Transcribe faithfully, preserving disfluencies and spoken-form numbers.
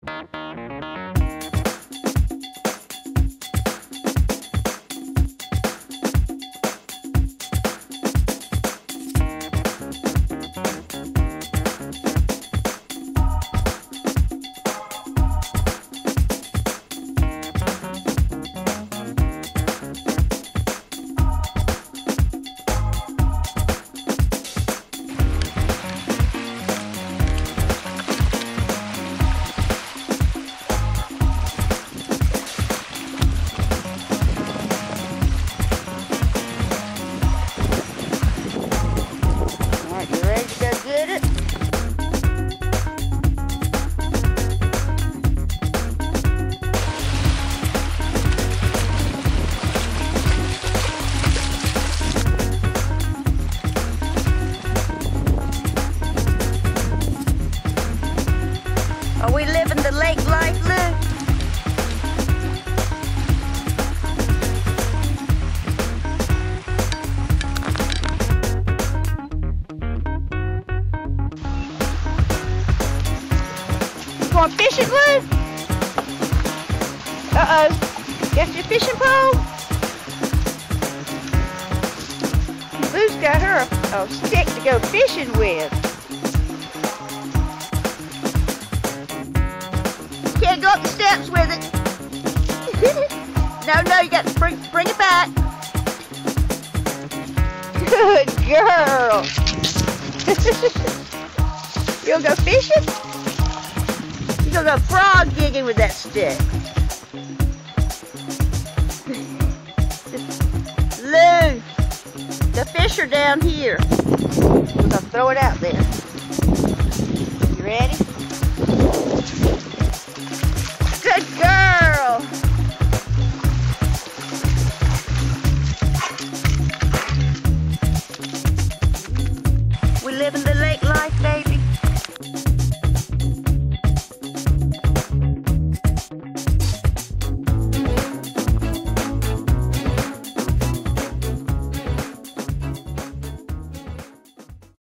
Are we living the lake life, Lou? You going fishing, Lou? Uh-oh. Got your fishing pole? Lou's got her a, a stick to go fishing with. Can't go up the steps with it. No, no, you got to bring, bring it back. Good girl. You gonna go fishing? You gonna go frog gigging with that stick? Lou, the fish are down here. We're gonna throw it out there. You ready?